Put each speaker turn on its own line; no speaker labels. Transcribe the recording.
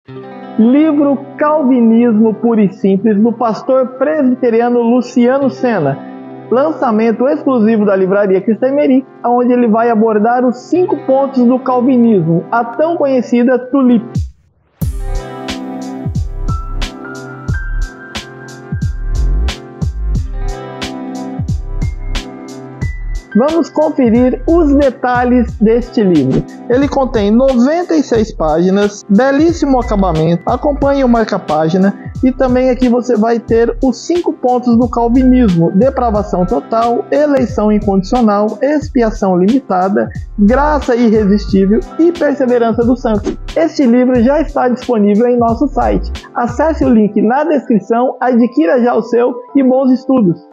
Livro Calvinismo Puro e Simples, do pastor presbiteriano Luciano Sena. Lançamento exclusivo da Livraria Cristo Emery, onde ele vai abordar os 5 pontos do calvinismo, a tão conhecida tulip. Vamos conferir os detalhes deste livro. Ele contém 96 páginas, belíssimo acabamento, acompanhe o marca-página e também aqui você vai ter os 5 pontos do calvinismo: depravação total, eleição incondicional, expiação limitada, graça irresistível e perseverança do santo. Este livro já está disponível em nosso site. Acesse o link na descrição, adquira já o seu e bons estudos!